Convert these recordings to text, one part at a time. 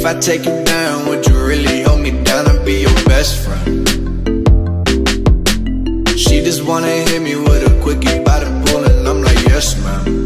I take you down, would you really hold me down and be your best friend? She just wanna hit me with a quickie by the pool and I'm like, yes, ma'am.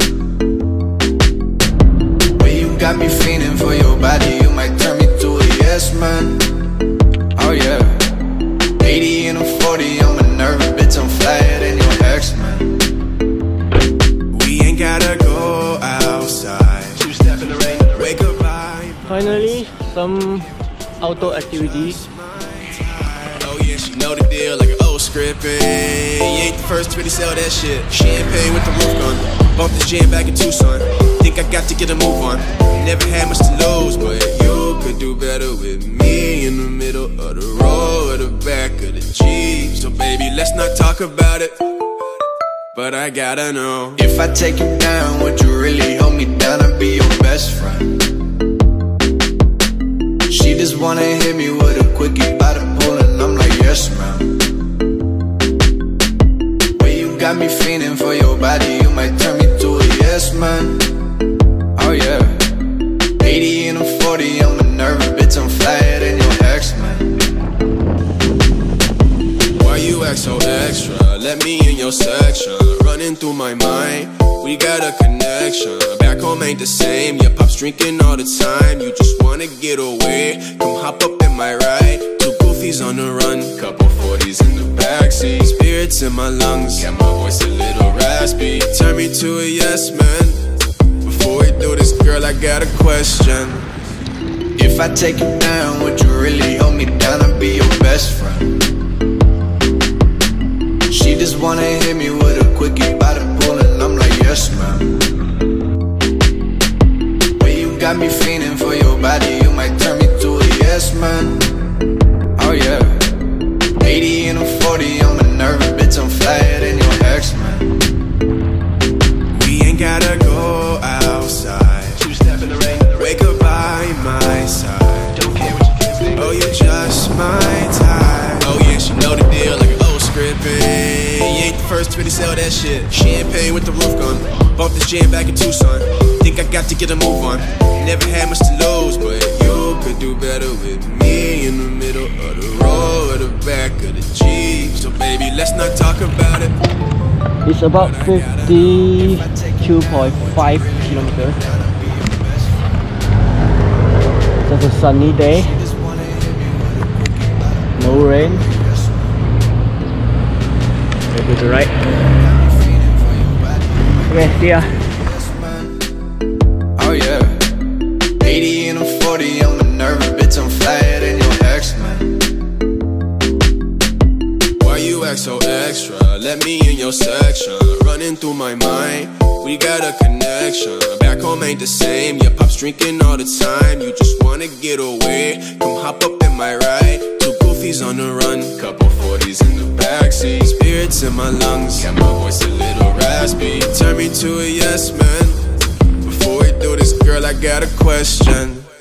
Way you got me fiending for your body, you might turn me to a yes, man. Oh yeah. 80 and I'm 40, I'm a nervous bitch, I'm flyer than your ex, man. We ain't gotta go outside. Two-step in the rain, wake up by. Finally, some outdoor activities. Oh yeah, she know the deal like an old scripting. You ain't the first to really sell that shit. Champagne with the roof gun. Bought this jam back in Tucson. Think I got to get a move on. Never had much to lose, but you could do better with me in the middle of the road or the back of the Jeep. So baby, let's not talk about it. But I gotta know, if I take you down, would you really hold me down and be your best friend? She just wanna hit me with a quickie by the pool and I'm like, yes, ma'am. Way you got me fiending for your body, you might turn me to a yes, man. Oh yeah. 80 and I'm 40, I'm a nervous bitch, I'm flyer than your ex, man. Why you act so extra? Let me in your section. Running through my mind, we got a connection. Back home ain't the same, yeah, pop's drinking all the time. You just wanna get away, come hop up in my ride. Two goofies on the run, couple 40s in the backseat. Spirits in my lungs, got my voice a little raspy. Turn me to a yes man. Before we do this, girl, I got a question. If I take you down, would you really hold me down and be your best friend? She just wanna hit me with a quickie by the pool and I'm like, yes, ma'am. Way you got me fiending for your body, you might turn me to a yes, man. Oh yeah. 80 and I'm 40, I'm a nervous bitch, I'm flyer than your ex, man. We ain't gotta go outside. Two-step in the rain, wake up by my side. Don't care what you can say. Oh, you just my type. Oh yeah, she know the deal like an old scripting. You ain't the first to really sell that shit. Champagne with the roof gun. Bought this jam back in Tucson. Think I got to get a move on. Never had much to lose, but you could do better with me in the middle of the road or the back of the Jeep. So baby, let's not talk about it. It's about 52.5 kilometers. It's a sunny day. No rain. Go to the right. Okay, see ya. Oh yeah. 80 and I'm 40, I'm a nervous bitch, I'm flyer than your ex, man. Why you act so extra? Let me in your section. Running through my mind, we got a connection. Back home ain't the same, yeah, pop's drinking all the time. You just wanna get away, come hop up in my ride. Two goofies on the run, couple 40s in the backseat. Spirits in my lungs, got my voice a little raspy. Turn me to a yes man. Before we do this, girl, I got a question.